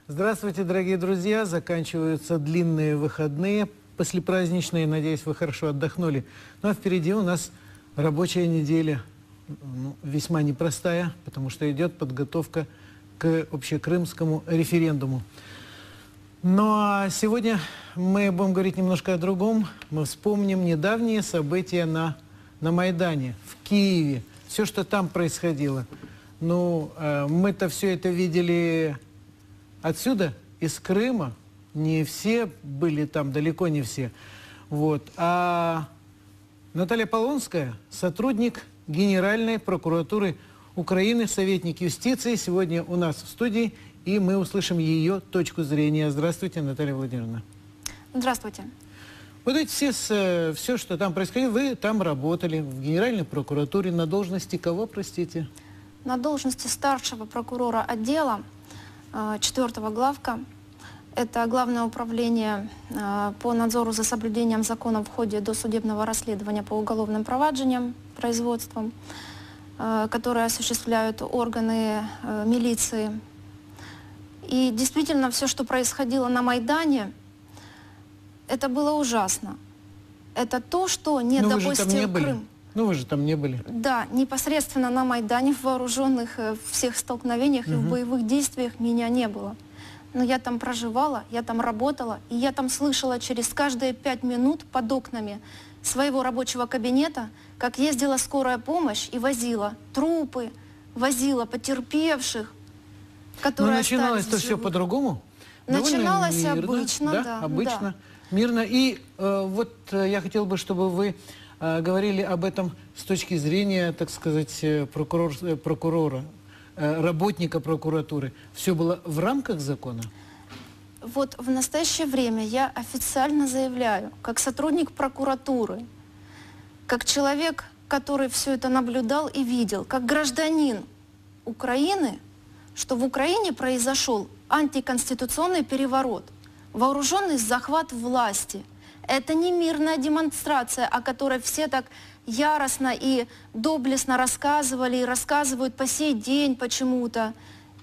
Здравствуйте, дорогие друзья! Заканчиваются длинные выходные, послепраздничные. Надеюсь, вы хорошо отдохнули. Ну а впереди у нас рабочая неделя, весьма непростая, потому что идет подготовка к общекрымскому референдуму. Ну а сегодня мы будем говорить немножко о другом. Мы вспомним недавние события на Майдане, в Киеве. Все, что там происходило. Ну, мы-то все это видели отсюда, из Крыма. Не все были там, далеко не все. Вот. А Наталья Полонская, сотрудник Генеральной прокуратуры Украины, советник юстиции, сегодня у нас в студии, и мы услышим ее точку зрения. Здравствуйте, Наталья Владимировна. Здравствуйте. Вот эти все, что там происходило, вы там работали, в Генеральной прокуратуре, на должности кого, простите? На должности старшего прокурора отдела, 4-го главка. Это Главное управление по надзору за соблюдением закона в ходе досудебного расследования по уголовным проваджениям, производствам, которые осуществляют органы милиции. И действительно, все, что происходило на Майдане, это было ужасно. Это то, что не допустил Крым. Ну, вы же там не были. Да, непосредственно на Майдане, в вооруженных всех столкновениях и в боевых действиях меня не было. Но я там проживала, я там работала, и я там слышала через каждые 5 минут под окнами своего рабочего кабинета, как ездила скорая помощь и возила трупы, возила потерпевших, которые остались. Но начиналось-то все по-другому? Начиналось мирно, обычно, да. Обычно, да. Мирно. И вот я хотел бы, чтобы вы говорили об этом с точки зрения, так сказать, прокурора, работника прокуратуры. Все было в рамках закона? Вот в настоящее время я официально заявляю, как сотрудник прокуратуры, как человек, который все это наблюдал и видел, как гражданин Украины, что в Украине произошел антиконституционный переворот, вооруженный захват власти. Это не мирная демонстрация, о которой все так яростно и доблестно рассказывали и рассказывают по сей день почему-то.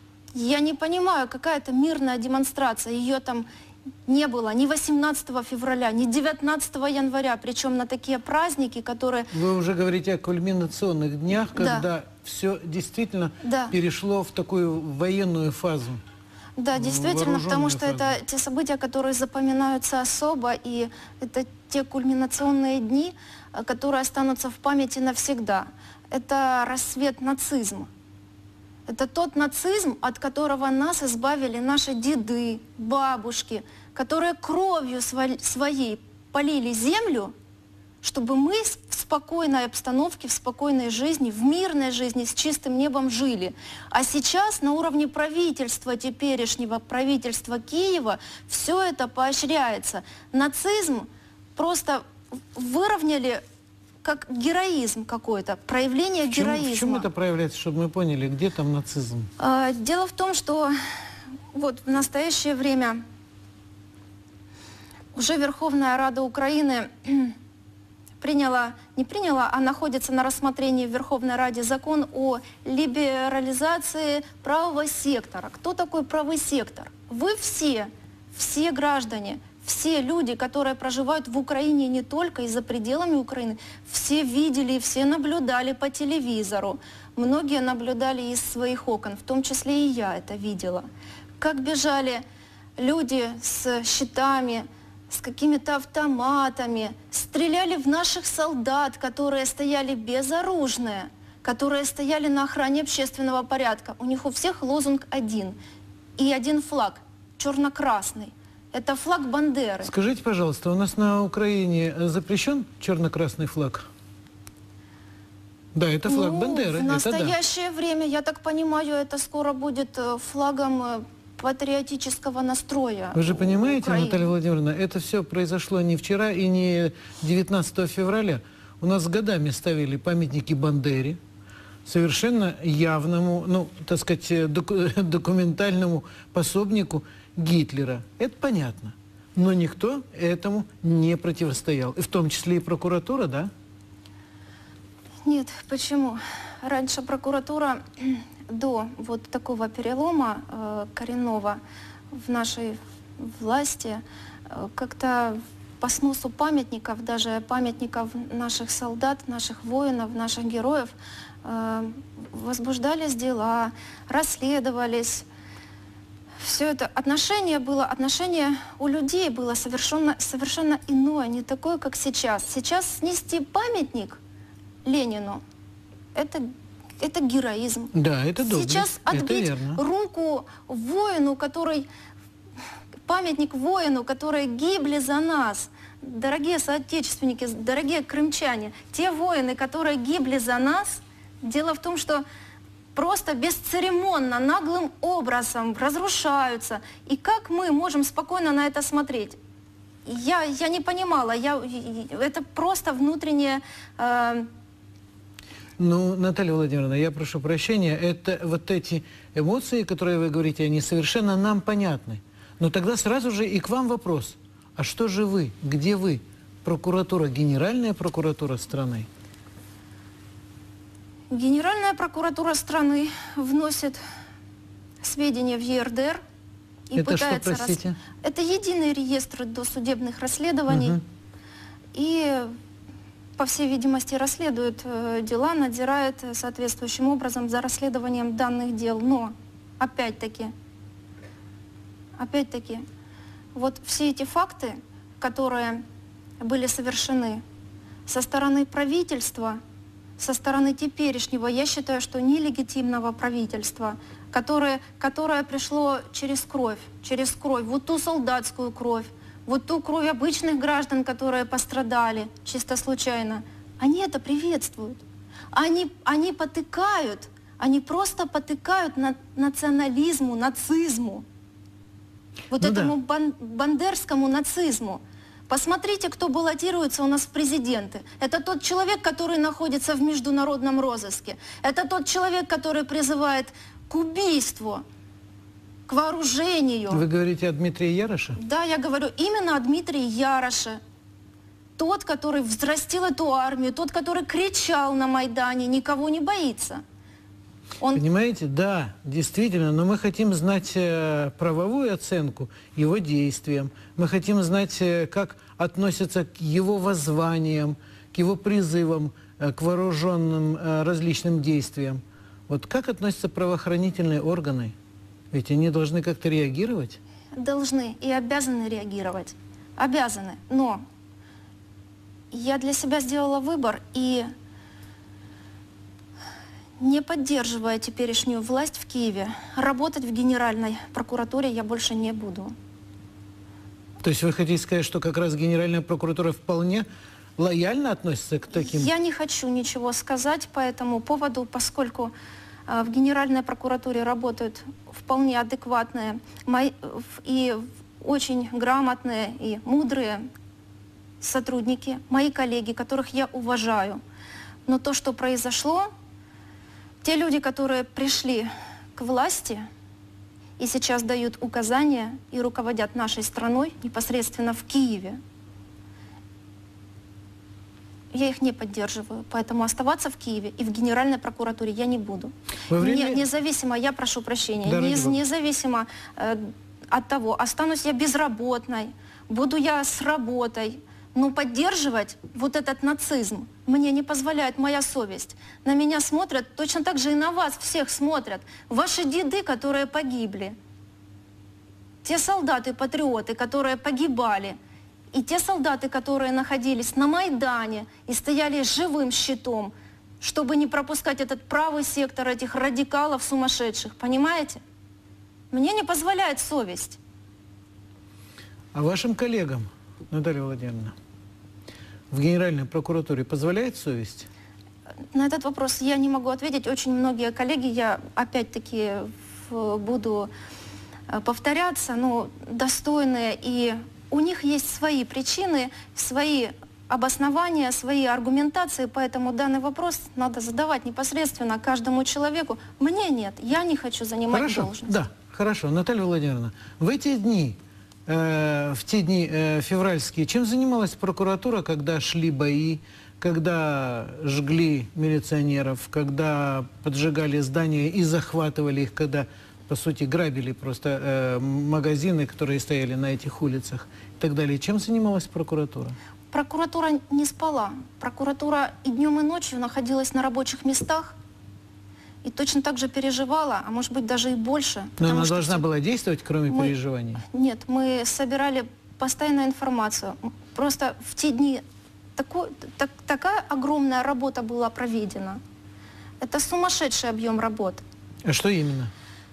Я не понимаю, какая это мирная демонстрация. Ее там не было ни 18 февраля, ни 19 января, причем на такие праздники, которые... Вы уже говорите о кульминационных днях, когда все действительно перешло в такую военную фазу. Да, действительно, потому что это те события, которые запоминаются особо, и это те кульминационные дни, которые останутся в памяти навсегда. Это рассвет нацизма. Это тот нацизм, от которого нас избавили наши деды, бабушки, которые кровью своей полили землю, чтобы мы в спокойной обстановке, в спокойной жизни, в мирной жизни, с чистым небом жили. А сейчас на уровне правительства теперешнего, правительства Киева, все это поощряется. Нацизм просто выровняли как героизм какой-то, проявление героизма. В чем это проявляется, чтобы мы поняли, где там нацизм? Дело в том, что вот в настоящее время уже Верховная Рада Украины не приняла, а находится на рассмотрении в Верховной Раде закон о либерализации правого сектора. Кто такой правый сектор? Вы все граждане, все люди, которые проживают в Украине, не только и за пределами Украины, все видели, все наблюдали по телевизору. Многие наблюдали из своих окон, в том числе и я это видела. Как бежали люди с щитами, с какими-то автоматами, стреляли в наших солдат, которые стояли безоружные, которые стояли на охране общественного порядка. У них у всех лозунг один. И один флаг, черно-красный. Это флаг Бандеры. Скажите, пожалуйста, у нас на Украине запрещен черно-красный флаг? Да, это флаг Бандеры. В настоящее время, я так понимаю, это скоро будет флагом патриотического настроя. Вы же понимаете, Наталья Владимировна, это все произошло не вчера и не 19 февраля. У нас годами ставили памятники Бандере, совершенно явному, ну, так сказать, документальному пособнику Гитлера. Это понятно. Но никто этому не противостоял. И в том числе и прокуратура, да? Нет, почему? Раньше прокуратура до вот такого перелома коренного в нашей власти как-то по сносу памятников, даже памятников наших солдат, наших воинов, наших героев, возбуждались дела, расследовались. Все это отношение у людей было совершенно иное, не такое, как сейчас. Сейчас снести памятник Ленину – это героизм. Да, это доблесть. Сейчас это отбить верно. руку памятник воину, которые гибли за нас. Дорогие соотечественники, дорогие крымчане, те воины, которые гибли за нас, дело в том, что просто бесцеремонно, наглым образом разрушаются. И как мы можем спокойно на это смотреть? Я не понимала. Это просто внутреннее... Ну, Наталья Владимировна, я прошу прощения, это вот эти эмоции, которые вы говорите, они совершенно нам понятны. Но тогда сразу же и к вам вопрос. А что же вы? Где вы? Прокуратура, Генеральная прокуратура страны? Генеральная прокуратура страны вносит сведения в ЕРДР и это пытается... что, простите? Это единый реестр досудебных расследований. Угу. И, по всей видимости, расследует дела, надзирает соответствующим образом за расследованием данных дел. Но, опять-таки, вот все эти факты, которые были совершены со стороны правительства, со стороны теперешнего, я считаю, что нелегитимного правительства, которое пришло через кровь, вот ту солдатскую кровь, вот ту кровь обычных граждан, которые пострадали чисто случайно, они это приветствуют. Они потыкают, они просто потыкают национализму, нацизму, вот этому бандерскому нацизму. Посмотрите, кто баллотируется у нас в президенты. Это тот человек, который находится в международном розыске. Это тот человек, который призывает к убийству, к вооружению. Вы говорите о Дмитрии Яроше? Да, я говорю именно о Дмитрии Яроше. Тот, который взрастил эту армию, тот, который кричал на Майдане, никого не боится. Понимаете, да, действительно, но мы хотим знать правовую оценку его действиям. Мы хотим знать, как относятся к его воззваниям, к его призывам, к вооруженным различным действиям. Вот как относятся правоохранительные органы? Ведь они должны как-то реагировать? Должны и обязаны реагировать. Обязаны. Но я для себя сделала выбор и... Не поддерживая теперешнюю власть в Киеве, работать в Генеральной прокуратуре я больше не буду. То есть вы хотите сказать, что как раз Генеральная прокуратура вполне лояльно относится к таким... Я не хочу ничего сказать по этому поводу, поскольку в Генеральной прокуратуре работают вполне адекватные и очень грамотные и мудрые сотрудники, мои коллеги, которых я уважаю. Но то, что произошло... Те люди, которые пришли к власти и сейчас дают указания и руководят нашей страной непосредственно в Киеве, я их не поддерживаю. Поэтому оставаться в Киеве и в Генеральной прокуратуре я не буду. Независимо, я прошу прощения, независимо от того, останусь я безработной, буду я с работой, но поддерживать вот этот нацизм мне не позволяет моя совесть. На меня смотрят, точно так же и на вас всех смотрят. Ваши деды, которые погибли. Те солдаты-патриоты, которые погибали. И те солдаты, которые находились на Майдане и стояли живым щитом, чтобы не пропускать этот правый сектор этих радикалов сумасшедших. Понимаете? Мне не позволяет совесть. А вашим коллегам, Наталья Владимировна, в Генеральной прокуратуре позволяет совесть? На этот вопрос я не могу ответить. Очень многие коллеги, я опять-таки буду повторяться, но достойные, и у них есть свои причины, свои обоснования, свои аргументации, поэтому данный вопрос надо задавать непосредственно каждому человеку. Мне нет, я не хочу занимать должность. Да, хорошо. Наталья Владимировна, в эти дни, в те дни февральские, чем занималась прокуратура, когда шли бои, когда жгли милиционеров, когда поджигали здания и захватывали их, когда по сути, грабили просто магазины, которые стояли на этих улицах и так далее. Чем занималась прокуратура? Прокуратура не спала. Прокуратура и днем, и ночью находилась на рабочих местах и точно так же переживала, а может быть даже и больше. Но она должна была действовать, кроме переживаний? Нет, мы собирали постоянную информацию. Просто в те дни такая огромная работа была проведена. Это сумасшедший объем работ. А что именно?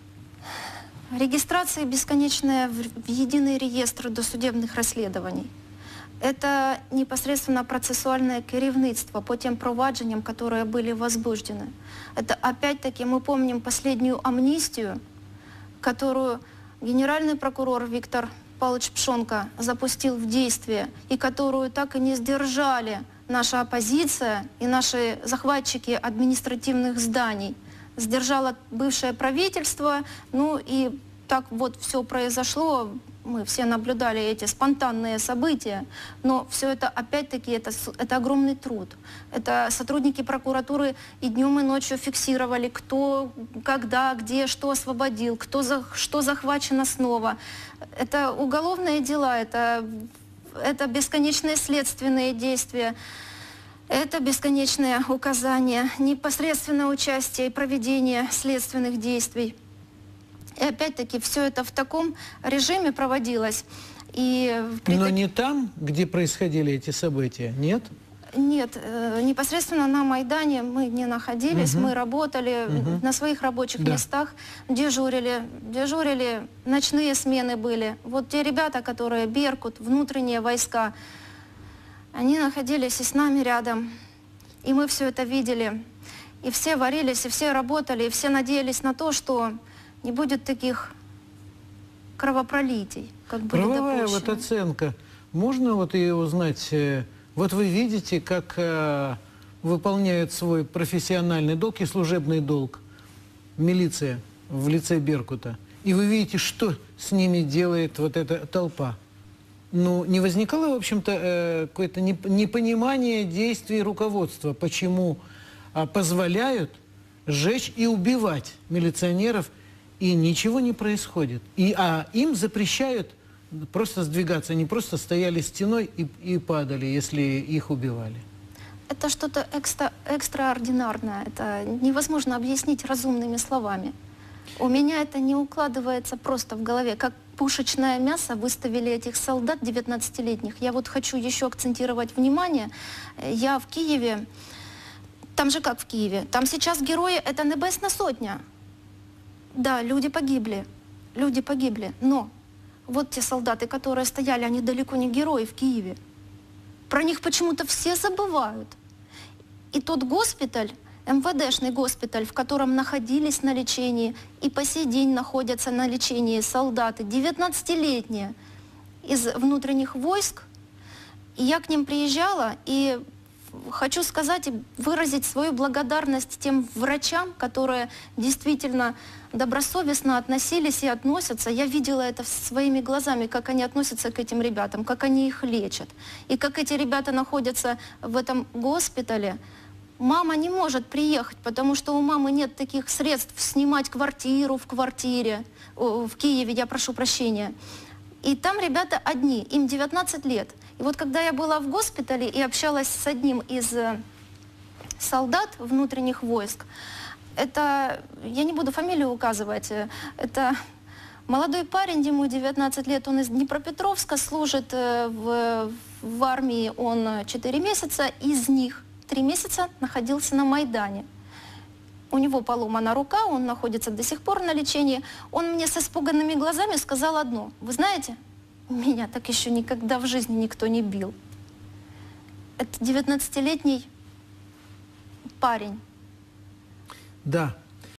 Регистрация бесконечная в единый реестр досудебных расследований. Это непосредственно процессуальное керівництво по тем проваджениям, которые были возбуждены. Это опять-таки мы помним последнюю амнистию, которую генеральный прокурор Виктор Павлович Пшонка запустил в действие, и которую так и не сдержали наша оппозиция и наши захватчики административных зданий. Сдержало бывшее правительство, ну и так вот все произошло. Мы все наблюдали эти спонтанные события, но все это, опять-таки, это огромный труд. Это сотрудники прокуратуры и днем, и ночью фиксировали, кто, когда, где, что освободил, что захвачено снова. Это уголовные дела, это бесконечные следственные действия, это бесконечные указания, непосредственное участие и проведение следственных действий. И опять-таки все это в таком режиме проводилось. Но не там, где происходили эти события, нет? Нет, непосредственно на Майдане мы не находились, мы работали на своих рабочих местах, дежурили, ночные смены были. Вот те ребята, которые Беркут, внутренние войска, они находились и с нами рядом, и мы все это видели. И все варились, и все работали, и все надеялись на то, что не будет таких кровопролитий, как были Правовая допущены. вот оценка, можно вот ее узнать? Вот вы видите, как выполняет свой профессиональный долг и служебный долг милиция в лице Беркута. И вы видите, что с ними делает вот эта толпа. Ну, не возникало, в общем-то, какое-то непонимание действий руководства, почему позволяют сжечь и убивать милиционеров, и ничего не происходит. А им запрещают просто сдвигаться. Они просто стояли стеной и падали, если их убивали. Это что-то экстраординарное. Это невозможно объяснить разумными словами. У меня это не укладывается просто в голове. Как пушечное мясо выставили этих солдат 19-летних. Я вот хочу еще акцентировать внимание. Я в Киеве, там же как в Киеве, там сейчас герои — это Небесна Сотня. Да, люди погибли, но вот те солдаты, которые стояли, они далеко не герои в Киеве. Про них почему-то все забывают. И тот госпиталь, МВДшный госпиталь, в котором находились на лечении и по сей день находятся на лечении солдаты, 19-летние, из внутренних войск, и я к ним приезжала, и хочу сказать и выразить свою благодарность тем врачам, которые действительно добросовестно относились и относятся. Я видела это своими глазами, как они относятся к этим ребятам, как они их лечат. И как эти ребята находятся в этом госпитале. Мама не может приехать, потому что у мамы нет таких средств снимать квартиру в квартире, в Киеве, я прошу прощения. И там ребята одни, им 19 лет. И вот когда я была в госпитале и общалась с одним из солдат внутренних войск, это, я не буду фамилию указывать, это молодой парень, ему 19 лет, он из Днепропетровска, служит в армии он 4 месяца, из них 3 месяца находился на Майдане. У него поломана рука, он находится до сих пор на лечении. Он мне с испуганными глазами сказал одно: вы знаете, меня так еще никогда в жизни никто не бил. Это 19-летний парень. Да,